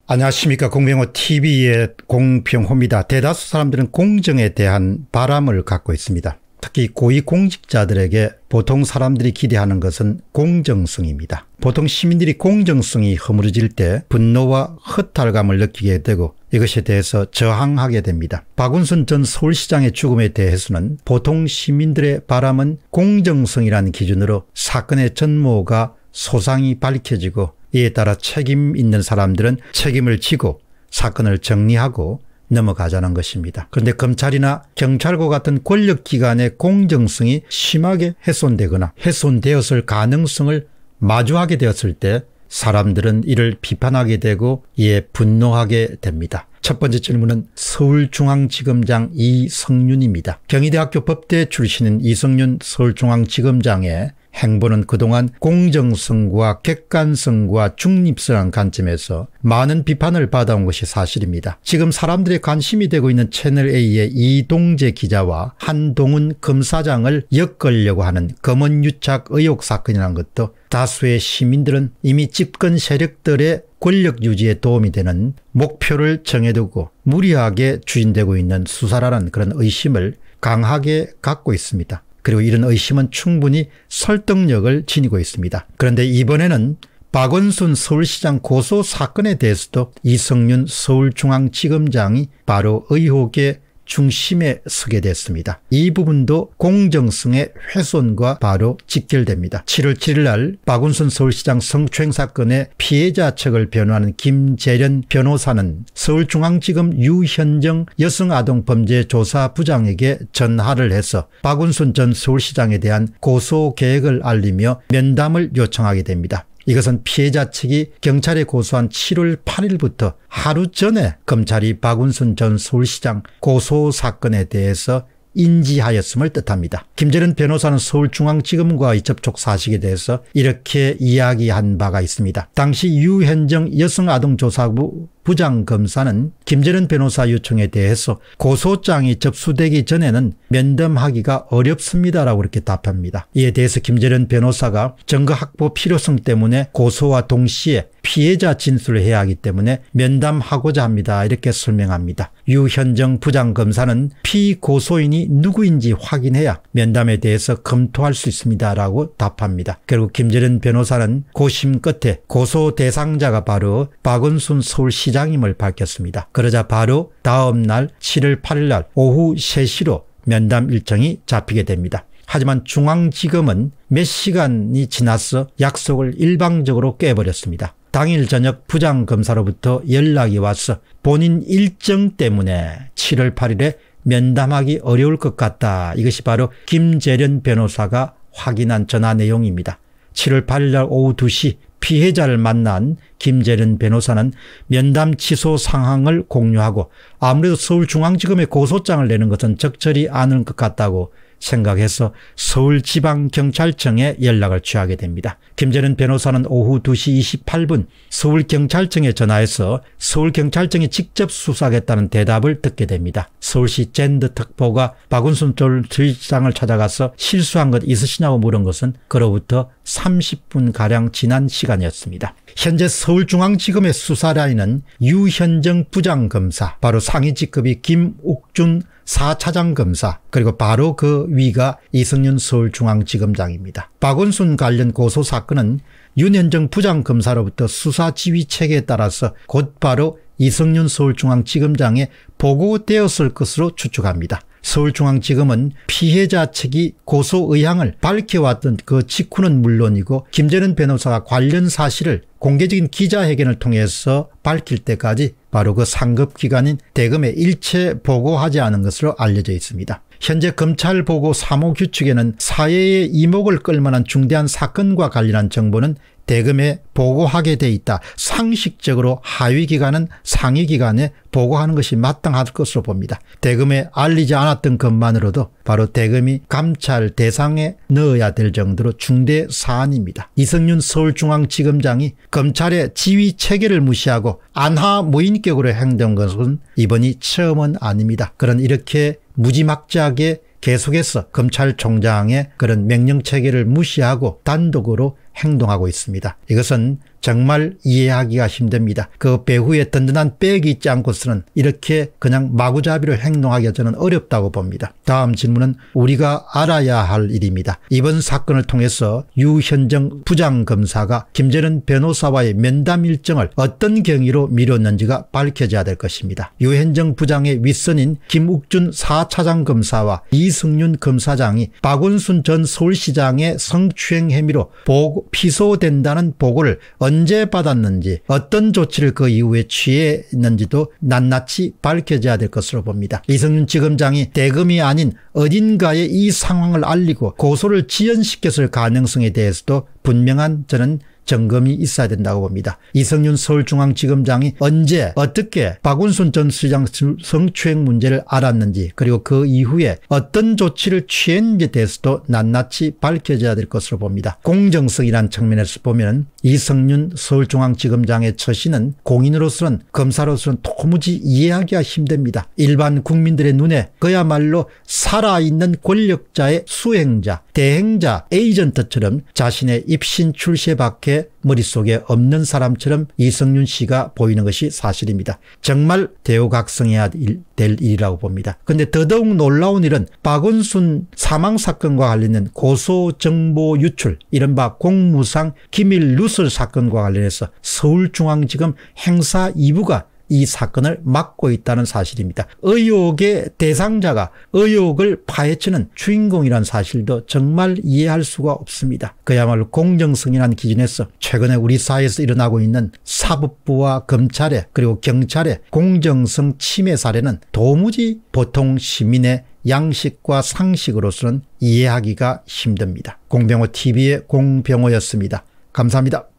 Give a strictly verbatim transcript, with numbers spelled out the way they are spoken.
안녕하십니까. 공병호티비의 공병호입니다. 대다수 사람들은 공정에 대한 바람을 갖고 있습니다. 특히 고위공직자들에게 보통 사람들이 기대하는 것은 공정성입니다. 보통 시민들이 공정성이 허물어질 때 분노와 허탈감을 느끼게 되고 이것에 대해서 저항하게 됩니다. 박원순 전 서울시장의 죽음에 대해서는 보통 시민들의 바람은 공정성이라는 기준으로 사건의 전모가 소상히 밝혀지고 이에 따라 책임 있는 사람들은 책임을 지고 사건을 정리하고 넘어가자는 것입니다. 그런데 검찰이나 경찰과 같은 권력기관의 공정성이 심하게 훼손되거나 훼손되었을 가능성을 마주하게 되었을 때 사람들은 이를 비판하게 되고 이에 분노하게 됩니다. 첫 번째 질문은 서울중앙지검장 이성윤입니다. 경희대학교 법대 출신인 이성윤 서울중앙지검장의 행보는 그동안 공정성과 객관성과 중립성한 관점에서 많은 비판을 받아온 것이 사실입니다. 지금 사람들의 관심이 되고 있는 채널A의 이동재 기자와 한동훈 검사장을 엮으려고 하는 검언유착 의혹 사건이라는 것도 다수의 시민들은 이미 집권 세력들의 권력 유지에 도움이 되는 목표를 정해두고 무리하게 추진되고 있는 수사라는 그런 의심을 강하게 갖고 있습니다. 그리고 이런 의심은 충분히 설득력을 지니고 있습니다. 그런데 이번에는 박원순 서울시장 고소 사건에 대해서도 이성윤 서울중앙지검장이 바로 의혹의 중심에 서게 됐습니다. 이 부분도 공정성의 훼손과 바로 직결됩니다. 칠월 칠일 날 박원순 서울시장 성추행 사건의 피해자 측을 변호하는 김재련 변호사는 서울중앙지검 유현정 여성아동범죄조사부장에게 전화를 해서 박원순 전 서울시장에 대한 고소 계획을 알리며 면담을 요청하게 됩니다. 이것은 피해자 측이 경찰에 고소한 칠월 팔일부터 하루 전에 검찰이 박원순 전 서울시장 고소 사건에 대해서 인지하였음을 뜻합니다. 김재련 변호사는 서울중앙지검과의 접촉 사실에 대해서 이렇게 이야기한 바가 있습니다. 당시 유현정 여성아동조사부 부장검사는 김재련 변호사 요청에 대해서 고소장이 접수되기 전에는 면담하기가 어렵습니다라고 이렇게 답합니다. 이에 대해서 김재련 변호사가 증거 확보 필요성 때문에 고소와 동시에 피해자 진술을 해야 하기 때문에 면담하고자 합니다. 이렇게 설명합니다. 유현정 부장검사는 피고소인이 누구인지 확인해야 면담에 대해서 검토할 수 있습니다라고 답합니다. 결국 김재련 변호사는 고심 끝에 고소 대상자가 바로 박원순 서울시장임을 밝혔습니다. 그러자 바로 다음 날 칠월 팔일 날 오후 세 시로 면담 일정이 잡히게 됩니다. 하지만 중앙지검은 몇 시간이 지나서 약속을 일방적으로 깨버렸습니다. 당일 저녁 부장검사로부터 연락이 와서 본인 일정 때문에 칠월 팔일에 면담하기 어려울 것 같다. 이것이 바로 김재련 변호사가 확인한 전화 내용입니다. 칠월 팔일 날 오후 두 시 피해자를 만난 김재련 변호사는 면담 취소 상황을 공유하고 아무래도 서울중앙지검에 고소장을 내는 것은 적절히 않은 것 같다고 생각해서 서울지방경찰청에 연락을 취하게 됩니다. 김재련 변호사는 오후 두 시 이십팔 분 서울경찰청에 전화해서 서울경찰청이 직접 수사하겠다는 대답을 듣게 됩니다. 서울시 젠더특보가 박원순 전 서울시장을 찾아가서 실수한 것 있으시냐고 물은 것은 그로부터 삼십 분가량 지난 시간이었습니다. 현재 서울중앙지검의 수사라인은 유현정 부장검사, 바로 상위직급이 김옥준 사 차장검사, 그리고 바로 그 위가 이성윤 서울중앙지검장입니다. 박원순 관련 고소사건은 윤현정 부장검사로부터 수사지휘체계에 따라서 곧바로 이성윤 서울중앙지검장에 보고되었을 것으로 추측합니다. 서울중앙지검은 피해자 측이 고소 의향을 밝혀왔던 그 직후는 물론이고 김재련 변호사가 관련 사실을 공개적인 기자회견을 통해서 밝힐 때까지 바로 그 상급기관인 대검에 일체 보고하지 않은 것으로 알려져 있습니다. 현재 검찰 보고 사무규칙에는 사회의 이목을 끌만한 중대한 사건과 관련한 정보는 대검에 보고하게 돼 있다. 상식적으로 하위기관은 상위기관에 보고하는 것이 마땅할 것으로 봅니다. 대검에 알리지 않았던 것만으로도 바로 대검이 감찰 대상에 넣어야 될 정도로 중대 사안입니다. 이성윤 서울중앙지검장이 검찰의 지휘체계를 무시하고 안하무인격으로 행동한 것은 이번이 처음은 아닙니다. 그런 이렇게 무지막지하게 계속해서 검찰총장의 그런 명령체계를 무시하고 단독으로 행동하고 있습니다. 이것은 정말 이해하기가 힘듭니다. 그 배후에 든든한 백이 있지 않고서는 이렇게 그냥 마구잡이로 행동하기가 저는 어렵다고 봅니다. 다음 질문은 우리가 알아야 할 일입니다. 이번 사건을 통해서 유현정 부장검사가 김재련 변호사와의 면담 일정을 어떤 경위로 미뤘는지가 밝혀져야 될 것입니다. 유현정 부장의 윗선인 김욱준 사 차장검사와 이승윤 검사장이 박원순 전 서울시장의 성추행 혐의로 보고, 피소된다는 보고를 언제 받았는지 어떤 조치를 그 이후에 취했는지도 낱낱이 밝혀져야 될 것으로 봅니다. 이승윤 지검장이 대금이 아닌 어딘가에 이 상황을 알리고 고소를 지연시켰을 가능성에 대해서도 분명한 저는 점검이 있어야 된다고 봅니다. 이승윤 서울중앙지검장이 언제 어떻게 박원순 전 시장 성추행 문제를 알았는지 그리고 그 이후에 어떤 조치를 취했는지에 대해서도 낱낱이 밝혀져야 될 것으로 봅니다. 공정성이라는 측면에서 보면 이승윤 서울중앙지검장의 처신은 공인으로서는 검사로서는 도무지 이해하기가 힘듭니다. 일반 국민들의 눈에 그야말로 살아있는 권력자의 수행자, 대행자, 에이전트처럼 자신의 입신 출세밖에 머릿속에 없는 사람처럼 이승윤 씨가 보이는 것이 사실입니다. 정말 대우각성해야 될 일이라고 봅니다. 그런데 더더욱 놀라운 일은 박원순 사망사건과 관련된 고소정보 유출, 이른바 공무상 기밀 누설 사건과 관련해서 서울중앙지검 행사 이 부가 이 사건을 막고 있다는 사실입니다. 의혹의 대상자가 의혹을 파헤치는 주인공이라는 사실도 정말 이해할 수가 없습니다. 그야말로 공정성이라는 기준에서 최근에 우리 사회에서 일어나고 있는 사법부와 검찰의 그리고 경찰의 공정성 침해 사례는 도무지 보통 시민의 양식과 상식으로서는 이해하기가 힘듭니다. 공병호 티비의 공병호였습니다. 감사합니다.